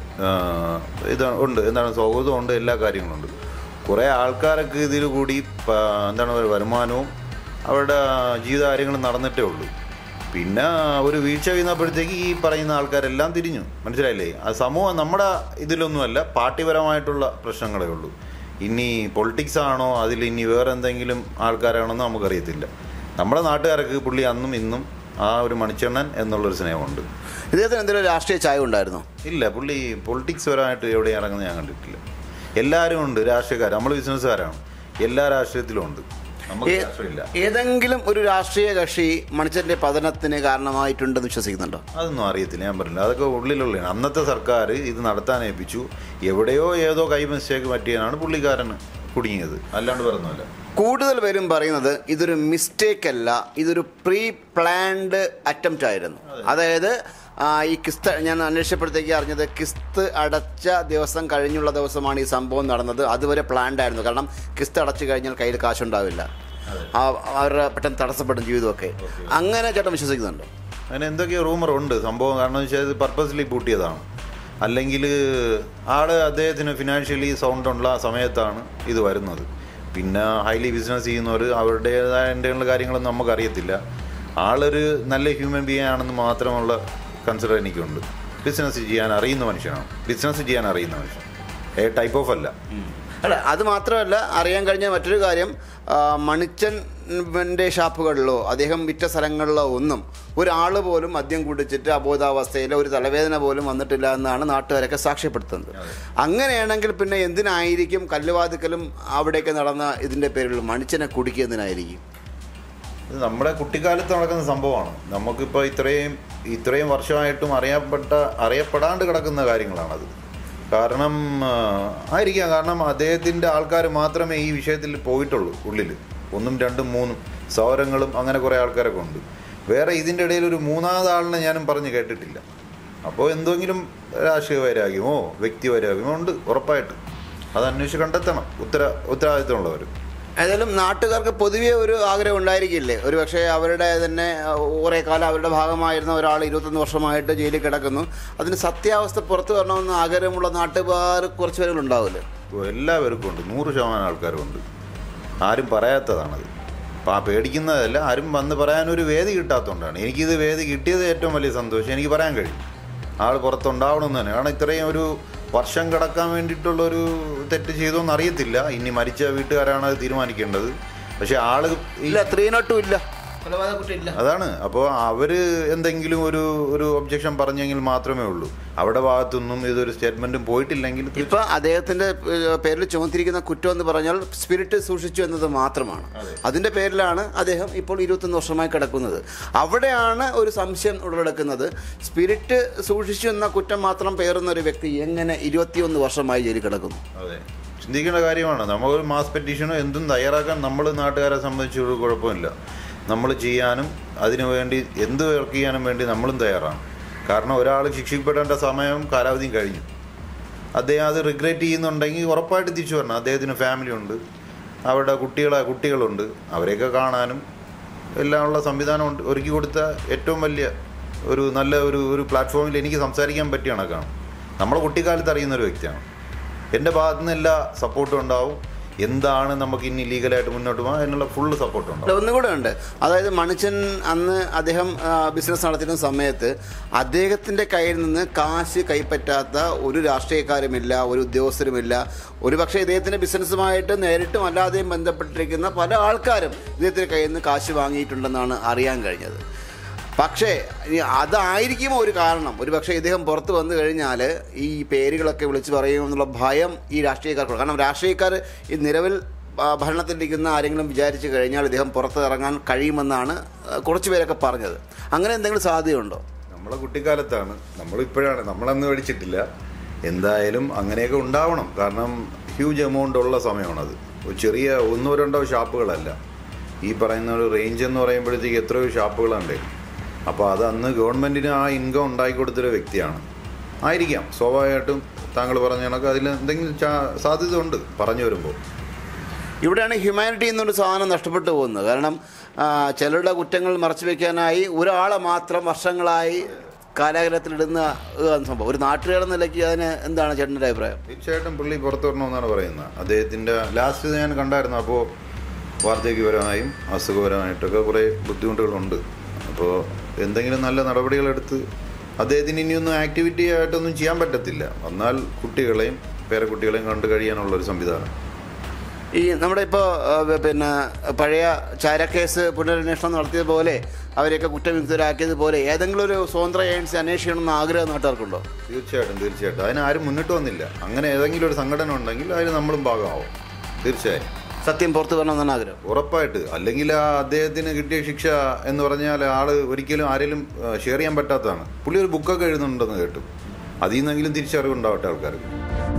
D: ഇത് ഉണ്ട്, എന്താണ് സൗഹൃദമുണ്ട്, എല്ലാ കാര്യങ്ങളുണ്ട്. കുറേ ആൾക്കാരൊക്കെ ഇതിൽ കൂടി എന്താണ് പറയുക വരുമാനവും അവരുടെ ജീവിത കാര്യങ്ങളും നടന്നിട്ടേ ഉള്ളൂ. പിന്നെ ഒരു വീഴ്ച വീണപ്പോഴത്തേക്ക് ഈ പറയുന്ന ആൾക്കാരെല്ലാം തിരിഞ്ഞു, മനസ്സിലായില്ലേ? ആ സമൂഹം നമ്മുടെ ഇതിലൊന്നുമല്ല, പാർട്ടിപരമായിട്ടുള്ള പ്രശ്നങ്ങളേ ഉള്ളൂ. ഇനി പൊളിറ്റിക്സ് ആണോ അതിൽ ഇനി വേറെ എന്തെങ്കിലും ആൾക്കാരാണോന്ന് നമുക്കറിയത്തില്ല. നമ്മുടെ നാട്ടുകാർക്ക് പുള്ളി അന്നും ഇന്നും ആ ഒരു മണിച്ചെണ്ണൻ എന്നുള്ളൊരു സ്നേഹമുണ്ട്.
C: ഇദ്ദേഹത്തിന് എന്തെങ്കിലും രാഷ്ട്രീയ ചായ ഉണ്ടായിരുന്നോ?
D: ഇല്ല, പുള്ളി പൊളിറ്റിക്സ് പരമായിട്ട് എവിടെ ഇറങ്ങുന്നത് ഞാൻ കണ്ടിട്ടില്ല. എല്ലാവരും ഉണ്ട് രാഷ്ട്രീയക്കാർ, നമ്മൾ ബിസിനസ്സുകാരാണ്, എല്ലാ രാഷ്ട്രീയത്തിലും ഉണ്ട്.
C: ഏതെങ്കിലും ഒരു രാഷ്ട്രീയ കക്ഷി മണിച്ചന്റെ പതനത്തിന് കാരണമായിട്ടുണ്ടെന്ന് വിശ്വസിക്കുന്നുണ്ടോ?
D: അതൊന്നും അറിയത്തില്ല, ഞാൻ പറഞ്ഞില്ല. അതൊക്കെ ഉള്ളിലുള്ളതാണ്. അന്നത്തെ സർക്കാർ ഇത് നടത്താൻ ഏൽപ്പിച്ചു, എവിടെയോ ഏതോ കൈ മിസ്റ്റേക്ക് പറ്റിയാണ് പുള്ളിക്കാരന് കുടുങ്ങിയത്, അല്ലാണ്ട് പറഞ്ഞല്ല.
C: കൂടുതൽ പേരും പറയുന്നത് ഇതൊരു മിസ്റ്റേക്ക് അല്ല, ഇതൊരു പ്രീ പ്ലാൻഡ് അറ്റംപ്റ്റ് ആയിരുന്നു. അതായത് ഈ കിസ്ത് ഞാൻ അന്വേഷിച്ചപ്പോഴത്തേക്ക് അറിഞ്ഞത് കിസ്ത് അടച്ച ദിവസം കഴിഞ്ഞുള്ള ദിവസമാണ് ഈ സംഭവം നടന്നത്. അതുവരെ പ്ലാൻഡ് ആയിരുന്നു. കാരണം കിസ്ത് അടച്ചു കഴിഞ്ഞാൽ കയ്യിൽ കാശുണ്ടാവില്ല, അവരുടെ പെട്ടെന്ന് തടസ്സപ്പെടും ജീവിതമൊക്കെ. അങ്ങനെ ചേട്ടൻ വിശ്വസിക്കുന്നുണ്ടോ?
D: അങ്ങനെ എന്തൊക്കെയോ റൂമർ ഉണ്ട് സംഭവം. കാരണം വെച്ചാൽ ഇത് പർപ്പസ്ലി പൂട്ടിയതാണ്, അല്ലെങ്കിൽ ആൾ അദ്ദേഹത്തിന് ഫിനാൻഷ്യലി സൗണ്ടുള്ള സമയത്താണ് ഇത് വരുന്നത്. പിന്നെ ഹൈലി ബിസിനസ് ചെയ്യുന്നവർ അവരുടേതായ കാര്യങ്ങളൊന്നും നമുക്കറിയത്തില്ല. ആളൊരു നല്ല ഹ്യൂമൻ ബീയിങ് ആണെന്ന് മാത്രമുള്ള കൺസിഡർ എനിക്കുണ്ട്. ബിസിനസ് ചെയ്യാൻ അറിയുന്ന മനുഷ്യനാണ്, ബിസിനസ് ചെയ്യാൻ അറിയുന്ന മനുഷ്യൻ, ഏ ടൈപ്പ് ഓഫ് അല്ല.
C: അല്ല, അത് മാത്രമല്ല അറിയാൻ കഴിഞ്ഞ മറ്റൊരു കാര്യം, മണിച്ചൻ്റെ ഷാപ്പുകളിലോ അദ്ദേഹം വിറ്റ സ്ഥലങ്ങളിലോ ഒന്നും ഒരാൾ പോലും മദ്യം കുടിച്ചിട്ട് അബോധാവസ്ഥയിൽ ഒരു തലവേദന പോലും വന്നിട്ടില്ല എന്നാണ് നാട്ടുകാരൊക്കെ സാക്ഷ്യപ്പെടുത്തുന്നത്. അങ്ങനെയാണെങ്കിൽ പിന്നെ എന്തിനായിരിക്കും കല്ലുവാതുക്കലും അവിടെയൊക്കെ നടന്ന ഇതിൻ്റെ പേരിൽ മണിച്ചനെ കുടിക്കുന്നതിനായിരിക്കും?
D: ഇത് നമ്മുടെ കുട്ടിക്കാലത്ത് നടക്കുന്ന സംഭവമാണ്. നമുക്കിപ്പോൾ ഇത്രയും ഇത്രയും വർഷമായിട്ടും അറിയപ്പെട്ട അറിയപ്പെടാണ്ട് കിടക്കുന്ന കാര്യങ്ങളാണത്. കാരണം ആയിരിക്കാം, കാരണം അദ്ദേഹത്തിൻ്റെ ആൾക്കാർ മാത്രമേ ഈ വിഷയത്തിൽ പോയിട്ടുള്ളൂ ഉള്ളിൽ. ഒന്നും രണ്ടും മൂന്നും സൗരങ്ങളും അങ്ങനെ കുറേ ആൾക്കാരൊക്കെ ഉണ്ട്. വേറെ ഇതിൻ്റെ ഇടയിൽ ഒരു മൂന്നാമത് ആളിനെ ഞാനും പറഞ്ഞ് കേട്ടിട്ടില്ല. അപ്പോൾ എന്തെങ്കിലും രാഷ്ട്രീയ വൈരാഗ്യമോ വ്യക്തി വൈരാഗ്യമോ ഉണ്ട് ഉറപ്പായിട്ട്. അത് അന്വേഷിച്ച് കണ്ടെത്തണം ഉത്തര ഉത്തരവാദിത്തമുള്ളവർ.
C: ഏതായാലും നാട്ടുകാർക്ക് പൊതുവേ ഒരു ആഗ്രഹം ഉണ്ടായിരിക്കില്ലേ? ഒരു പക്ഷേ അവരുടെ തന്നെ കുറേ കാലം അവരുടെ ഭാഗമായിരുന്ന ഒരാൾ ഇരുപത്തൊന്ന് വർഷമായിട്ട് ജയിലിൽ കിടക്കുന്നു, അതിന് സത്യാവസ്ഥ പുറത്തു വരണമെന്ന് ആഗ്രഹമുള്ള നാട്ടുകാർ കുറച്ച് പേരുകളുണ്ടാവില്ലേ?
D: എല്ലാവർക്കും ഉണ്ട്, നൂറ് ശതമാനം ആൾക്കാരുണ്ട്. ആരും പറയാത്തതാണത്. അപ്പോൾ ആ പേടിക്കുന്നതല്ല, ആരും വന്ന് പറയാനൊരു വേദി കിട്ടാത്തതുകൊണ്ടാണ്. എനിക്കിത് വേദി കിട്ടിയത് ഏറ്റവും വലിയ സന്തോഷം. എനിക്ക് പറയാൻ കഴിയും, ആൾ പുറത്തുണ്ടാവണമെന്ന് തന്നെ. കാരണം ഇത്രയും ഒരു വർഷം കിടക്കാൻ വേണ്ടിയിട്ടുള്ളൊരു തെറ്റ് ചെയ്തോന്ന് അറിയത്തില്ല. ഇനി മരിച്ച വീട്ടുകാരാണ് അത് തീരുമാനിക്കേണ്ടത്. പക്ഷെ ആള്
C: ഇല്ല, ത്രീ നോട്ടും ഇല്ല,
D: അതാണ്. അപ്പോൾ അവർ എന്തെങ്കിലും ഒരു ഒരു ഒബ്ജക്ഷൻ പറഞ്ഞെങ്കിൽ മാത്രമേ ഉള്ളൂ. അവിടെ ഭാഗത്തൊന്നും ഇതൊരു സ്റ്റേറ്റ്മെന്റും പോയിട്ടില്ലെങ്കിൽ
C: ഇപ്പം അദ്ദേഹത്തിന്റെ പേരിൽ ചുമത്തിരിക്കുന്ന കുറ്റം എന്ന് പറഞ്ഞാൽ സ്പിരിറ്റ് സൂക്ഷിച്ചു എന്നത് മാത്രമാണ്. അതിന്റെ പേരിലാണ് അദ്ദേഹം ഇപ്പോൾ ഇരുപത്തൊന്ന് വർഷമായി കിടക്കുന്നത്. അവിടെയാണ് ഒരു സംശയം ഉടലെടുക്കുന്നത്. സ്പിരിറ്റ് സൂക്ഷിച്ചു എന്ന കുറ്റം മാത്രം പേറുന്ന ഒരു വ്യക്തി എങ്ങനെ ഇരുപത്തിയൊന്ന് വർഷമായി ജയിലിൽ കിടക്കുന്നു?
D: അതെ, ചിന്തിക്കേണ്ട കാര്യമാണ്. നമ്മളൊരു മാസ് പെറ്റീഷനോ എന്തും തയ്യാറാക്കാൻ നമ്മൾ നാട്ടുകാരെ സംബന്ധിച്ചൊരു കുഴപ്പമില്ല. നമ്മൾ ചെയ്യാനും അതിനുവേണ്ടി എന്ത് വർക്ക് ചെയ്യാനും വേണ്ടി നമ്മളും തയ്യാറാണ്. കാരണം ഒരാൾ ശിക്ഷിക്കപ്പെടേണ്ട സമയം കാലാവധിയും കഴിഞ്ഞു. അദ്ദേഹം അത് റിഗ്രറ്റ് ചെയ്യുന്നുണ്ടെങ്കിൽ ഉറപ്പായിട്ട് തിരിച്ചു വരണം. അദ്ദേഹത്തിന് ഫാമിലി ഉണ്ട്, അവരുടെ കുട്ടികളെ കുട്ടികളുണ്ട്, അവരെയൊക്കെ കാണാനും എല്ലാം ഉള്ള സംവിധാനം ഉണ്ട്. ഒരുക്കി കൊടുത്ത ഏറ്റവും വലിയ ഒരു നല്ല ഒരു ഒരു പ്ലാറ്റ്ഫോമിൽ എനിക്ക് സംസാരിക്കാൻ പറ്റിയ കണക്കാണ്. നമ്മളെ കുട്ടിക്കാലത്ത് അറിയുന്നൊരു വ്യക്തിയാണ്. എൻ്റെ ഭാഗത്തു നിന്ന് എല്ലാ സപ്പോർട്ടും ഉണ്ടാവും. എന്താണ് നമുക്ക് ഇനി ലീഗലായിട്ട് മുന്നോട്ട് പോകാൻ അതിനുള്ള ഫുള്ള് സപ്പോർട്ട് ഉണ്ട്.
C: ഒന്നുകൂടെ ഉണ്ട്, അതായത് മണിച്ചൻ അന്ന് അദ്ദേഹം ബിസിനസ് നടത്തുന്ന സമയത്ത് അദ്ദേഹത്തിൻ്റെ കയ്യിൽ നിന്ന് കാശ് കൈപ്പറ്റാത്ത ഒരു രാഷ്ട്രീയക്കാരുമില്ല, ഒരു ഉദ്യോഗസ്ഥരുമില്ല. ഒരു പക്ഷേ ഇദ്ദേഹത്തിൻ്റെ ബിസിനസ്സുമായിട്ട് നേരിട്ടും അല്ലാതെയും ബന്ധപ്പെട്ടിരിക്കുന്ന പല ആൾക്കാരും ഇദ്ദേഹത്തിൻ്റെ കയ്യിൽ നിന്ന് കാശ് വാങ്ങിയിട്ടുണ്ടെന്നാണ് അറിയാൻ കഴിഞ്ഞത്. പക്ഷേ അതായിരിക്കും ഒരു കാരണം. ഒരു പക്ഷേ ഇദ്ദേഹം പുറത്ത് വന്നു കഴിഞ്ഞാൽ ഈ പേരുകളൊക്കെ വിളിച്ച് പറയുമെന്നുള്ള ഭയം ഈ രാഷ്ട്രീയക്കാർക്കുണ്ട്. കാരണം രാഷ്ട്രീയക്കാർ ഈ നിലവിൽ ഭരണത്തിലിരിക്കുന്ന ആരെങ്കിലും വിചാരിച്ചു കഴിഞ്ഞാൽ ഇദ്ദേഹം പുറത്ത് ഇറങ്ങാൻ കഴിയുമെന്നാണ് കുറച്ച് പേരൊക്കെ പറഞ്ഞത്. അങ്ങനെ എന്തെങ്കിലും സാധ്യതയുണ്ടോ?
D: നമ്മളെ കുട്ടിക്കാലത്താണ്, നമ്മളിപ്പോഴാണ്, നമ്മളന്ന് മേടിച്ചിട്ടില്ല. എന്തായാലും അങ്ങനെയൊക്കെ ഉണ്ടാവണം. കാരണം ഹ്യൂജ് എമൗണ്ട് ഉള്ള സമയമാണത്. ഒരു ചെറിയ ഒന്നോ രണ്ടോ ഷാപ്പുകളല്ല. ഈ പറയുന്ന ഒരു റേഞ്ച് എന്ന് പറയുമ്പോഴത്തേക്ക് എത്രയോ ഷാപ്പുകളുണ്ട്. അപ്പോൾ അത് അന്ന് ഗവൺമെൻറ്റിന് ആ ഇൻകം ഉണ്ടാക്കി കൊടുത്തൊരു വ്യക്തിയാണ്. ആയിരിക്കാം, സ്വാഭാവികമായിട്ടും താങ്കൾ പറഞ്ഞ കണക്ക് അതിൽ എന്തെങ്കിലും സാധ്യത ഉണ്ട് പറഞ്ഞു വരുമ്പോൾ.
C: ഇവിടെയാണ് ഹ്യൂമാനിറ്റി എന്നൊരു സാധനം നഷ്ടപ്പെട്ടു പോകുന്നത്. കാരണം ചിലരുടെ കുറ്റങ്ങൾ മറച്ചു വയ്ക്കാനായി ഒരാളെ മാത്രം വർഷങ്ങളായി കാരാഗ്രഹത്തിലിടുന്ന സംഭവം. ഒരു നാട്ടുകാരെന്ന നിലയ്ക്ക് അതിന് എന്താണ് ചേട്ടൻ്റെ അഭിപ്രായം?
D: തീർച്ചയായിട്ടും പുള്ളി പുറത്തു വരണമെന്നാണ് പറയുന്നത്. അദ്ദേഹത്തിൻ്റെ ലാസ്റ്റ് ഞാൻ കണ്ടായിരുന്നു. അപ്പോൾ വാർദ്ധക്യപരമായും അസുഖപരമായിട്ടൊക്കെ കുറേ ബുദ്ധിമുട്ടുകളുണ്ട്. അപ്പോൾ എന്തെങ്കിലും നല്ല നടപടികളെടുത്ത് അദ്ദേഹത്തിന് ഇനിയൊന്നും ആക്ടിവിറ്റി ആയിട്ടൊന്നും ചെയ്യാൻ പറ്റത്തില്ല. എന്നാൽ കുട്ടികളെയും പേരക്കുട്ടികളെയും കണ്ടു കഴിയാനുള്ളൊരു സംവിധാനം.
C: ഈ നമ്മുടെ ഇപ്പോൾ പിന്നെ പഴയ ചാരക്കേസ് പുനരന്വേഷണം നടത്തിയതുപോലെ അവരെയൊക്കെ കുറ്റവിമുക്തരാക്കിയതുപോലെ ഏതെങ്കിലും ഒരു സ്വതന്ത്ര ഏജൻസി അന്വേഷിക്കണമെന്ന് ആഗ്രഹം നാട്ടുകാർക്കുണ്ടോ?
D: തീർച്ചയായിട്ടും തീർച്ചയായിട്ടും അതിന് ആരും മുന്നിട്ട് വന്നില്ല. അങ്ങനെ ഏതെങ്കിലും ഒരു സംഘടന ഉണ്ടെങ്കിൽ അതിന് നമ്മളും ഭാഗമാവും. തീർച്ചയായും
C: സത്യം പുറത്തു വരണമെന്നാണ് ആഗ്രഹം.
D: ഉറപ്പായിട്ട്. അല്ലെങ്കിൽ ആ അദ്ദേഹത്തിന് കിട്ടിയ ശിക്ഷ എന്ന് പറഞ്ഞാൽ ആൾ ഒരിക്കലും ആരെങ്കിലും ഷെയർ ചെയ്യാൻ പറ്റാത്തതാണ്. പുള്ളി ഒരു ബുക്കൊക്കെ എഴുതുന്നുണ്ടെന്ന് കേട്ടു. അതിൽ നിന്നെങ്കിലും തിരിച്ചറിവുണ്ടാവട്ടെ ആൾക്കാർക്ക്.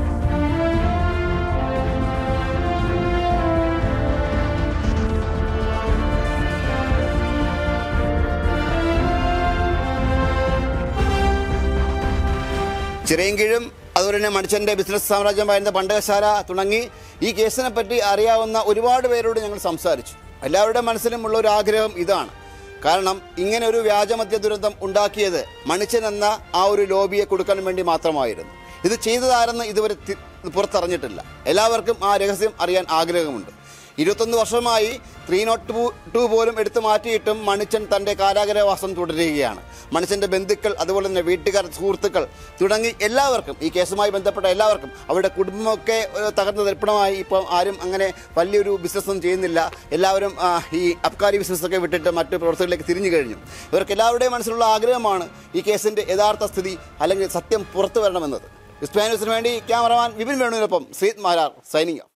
C: ചിറയൻകീഴും അതുപോലെ തന്നെ മണിച്ചൻ്റെ ബിസിനസ് സാമ്രാജ്യമായിരുന്ന പണ്ടകശാല തുടങ്ങി ഈ കേസിനെ പറ്റി അറിയാവുന്ന ഒരുപാട് പേരോട് ഞങ്ങൾ സംസാരിച്ചു. എല്ലാവരുടെ മനസ്സിലും ഉള്ള ഒരു ആഗ്രഹം ഇതാണ്. കാരണം ഇങ്ങനെ ഒരു വ്യാജമദ്യ ദുരന്തം ഉണ്ടാക്കിയത് മണിച്ചൻ എന്ന ആ ഒരു ലോബിയെ കൊടുക്കാൻ വേണ്ടി മാത്രമായിരുന്നു. ഇത് ചെയ്തതാരെന്ന് ഇതുവരെ പുറത്തറിഞ്ഞിട്ടില്ല. എല്ലാവർക്കും ആ രഹസ്യം അറിയാൻ ആഗ്രഹമുണ്ട്. ഇരുപത്തൊന്ന് വർഷമായി ത്രീ നോട്ട് ടു ടു പോലും എടുത്തു മാറ്റിയിട്ടും മണിച്ചൻ തൻ്റെ കാരാഗ്രഹവാസം തുടരുകയാണ്. മണിച്ചൻ്റെ ബന്ധുക്കൾ, അതുപോലെ തന്നെ വീട്ടുകാർ, സുഹൃത്തുക്കൾ തുടങ്ങി എല്ലാവർക്കും, ഈ കേസുമായി ബന്ധപ്പെട്ട എല്ലാവർക്കും, അവരുടെ കുടുംബമൊക്കെ തകർന്ന തരിപ്പണമായി ഇപ്പം ആരും അങ്ങനെ വലിയൊരു ബിസിനസ്സൊന്നും ചെയ്യുന്നില്ല. എല്ലാവരും ഈ അബ്കാരി ബിസിനസ്സൊക്കെ വിട്ടിട്ട് മറ്റു പ്രവർത്തനങ്ങളിലേക്ക് തിരിഞ്ഞു കഴിഞ്ഞു. ഇവർക്ക് എല്ലാവരുടെയും മനസ്സിലുള്ള ആഗ്രഹമാണ് ഈ കേസിൻ്റെ യഥാർത്ഥ സ്ഥിതി അല്ലെങ്കിൽ സത്യം പുറത്തു വരണമെന്നത്. ഇസ്പാനൂസിന് വേണ്ടി ക്യാമറമാൻ വിപിൻ വേണുവിനൊപ്പം ശ്രീത് മാരാർ സൈനിങ് ഓഫ്.